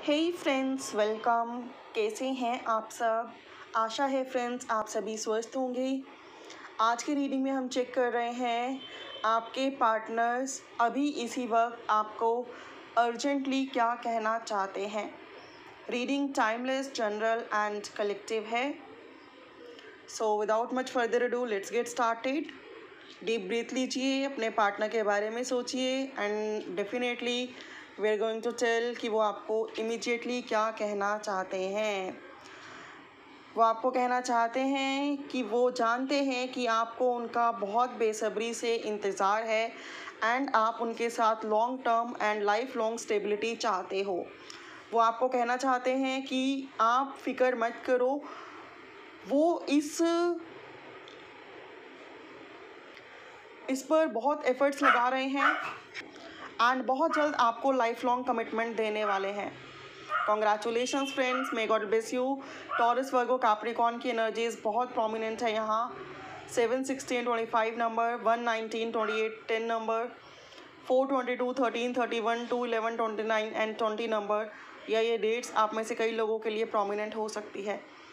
हे friends, welcome. कैसे हैं आप सब? आशा है फ्रेंड्स आप सभी स्वस्थ होंगे। आज की रीडिंग में हम चेक कर रहे हैं आपके पार्टनर्स अभी इसी वक्त आपको अर्जेंटली क्या कहना चाहते हैं। Reading timeless, general and collective है। So without much further ado let's get started. Deep breath लीजिए, अपने पार्टनर के बारे में सोचिए and definitely we are going to tell कि वो आपको इमीडिएटली क्या कहना चाहते हैं। वो आपको कहना चाहते हैं कि वो जानते हैं कि आपको उनका बहुत बेसब्री से इंतज़ार है एंड आप उनके साथ long term and lifelong stability चाहते हो। वो आपको कहना चाहते हैं कि आप फिक्र मत करो, वो इस पर बहुत एफर्ट्स लगा रहे हैं एंड बहुत जल्द आपको लाइफ लॉन्ग कमिटमेंट देने वाले हैं। Congratulations friends, may God bless you. Taurus, Virgo, Capricorn की एनर्जीज बहुत प्रोमिनेंट है यहाँ। 7, 16, 25 नंबर, 1, 19, 28, 10 नंबर, 4, 22, 13, 31, 2, 11, 29 एंड 20 नंबर। या ये डेट्स आप में से कई लोगों के लिए प्रोमिनेंट हो सकती है।